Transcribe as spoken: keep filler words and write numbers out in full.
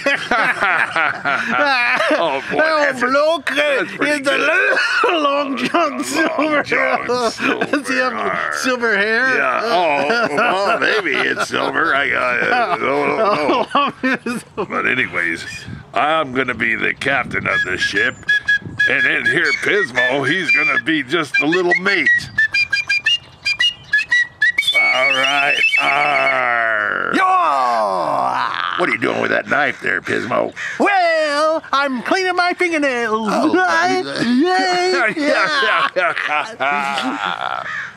Oh, boy. Oh, bloke that's pretty is the good. little long John Silver. John Silver. Does he have Arr. silver hair? Yeah. Oh, well, maybe it's silver. I uh, don't know. But anyways, I'm gonna be the captain of the ship, and then here Pismo, he's gonna be just a little mate. All right. Arr. Yeah. What are you doing with that knife there, Pismo? Well, I'm cleaning my fingernails. Oh, yeah. yeah, yeah, yeah.